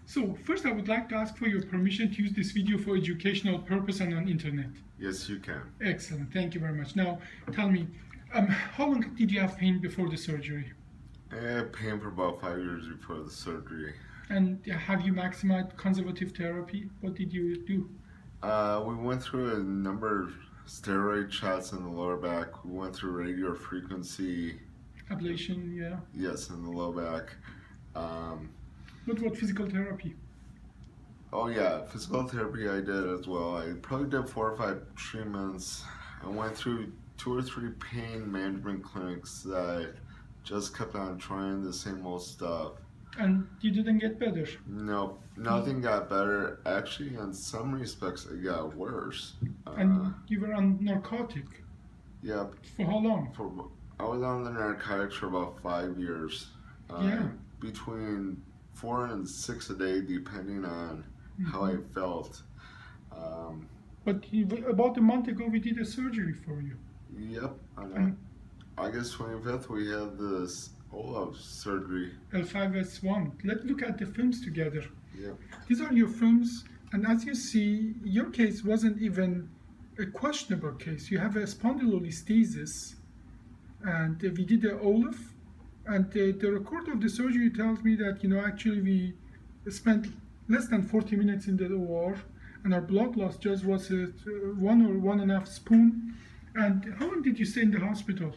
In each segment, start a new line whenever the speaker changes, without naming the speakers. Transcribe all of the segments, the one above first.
So first I would like to ask for your permission to use this video for educational purpose and on internet.
Yes, you can.
Excellent, thank you very much. Now tell me, how long did you have pain before the surgery?
I had pain for about 5 years before the surgery.
And have you maximized conservative therapy? What did you do?
We went through a number of steroid shots in the lower back. We went through radio frequency.
Ablation, yeah.
Yes, in the low back.
What physical therapy?
Oh yeah, physical therapy I did as well. I probably did 4 or 5 treatments. I went through 2 or 3 pain management clinics that just kept on trying the same old stuff.
And you didn't get better?
No, nothing got better. Actually, in some respects, it got worse.
And you were on narcotic?
Yep.
For how long?
I was on the narcotics for about 5 years.
Yeah.
Between 4 and 6 a day, depending on how I felt.
But about a month ago, we did a surgery for you.
Yep. On August 25th, we had this Olaf surgery.
L5S1. Let's look at the films together.
Yep.
These are your films, and as you see, your case wasn't even a questionable case. You have a spondylolisthesis, and we did the Olaf, and the record of the surgery tells me that, actually we spent less than 40 minutes in the OR, and our blood loss just was 1 or 1.5 spoon. And how long did you stay in the hospital?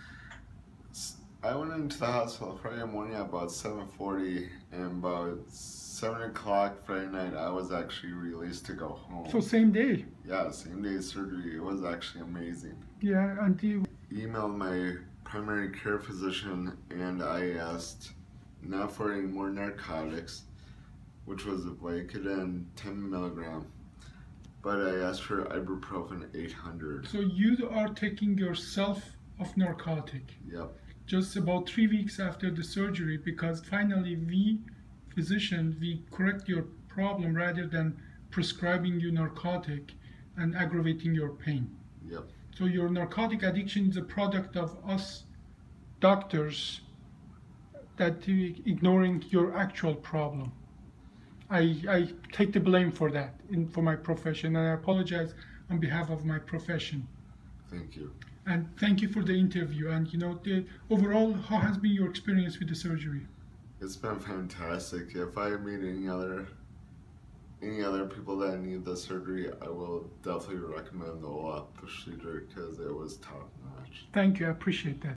I went into the hospital Friday morning at about 7:40, and about 7 o'clock Friday night I was actually released to go home.
So same day?
Yeah, same day surgery. It was actually amazing.
Yeah, and you
emailed my primary care physician and I asked not for any more narcotics, which was Vicodin 10 milligram, but I asked for ibuprofen 800.
So you are taking yourself of narcotic?
Yep.
Just about 3 weeks after the surgery, because finally we physicians, we correct your problem rather than prescribing you narcotic and aggravating your pain.
Yep.
So your narcotic addiction is a product of us doctors that ignoring your actual problem. I take the blame for that for my profession, and I apologize on behalf of my profession.
Thank you.
And thank you for the interview. And overall, how has been your experience with the surgery?
It's been fantastic. If I meet any other people that need the surgery, I will definitely recommend the Olaf procedure because it was top notch.
Thank you. I appreciate that.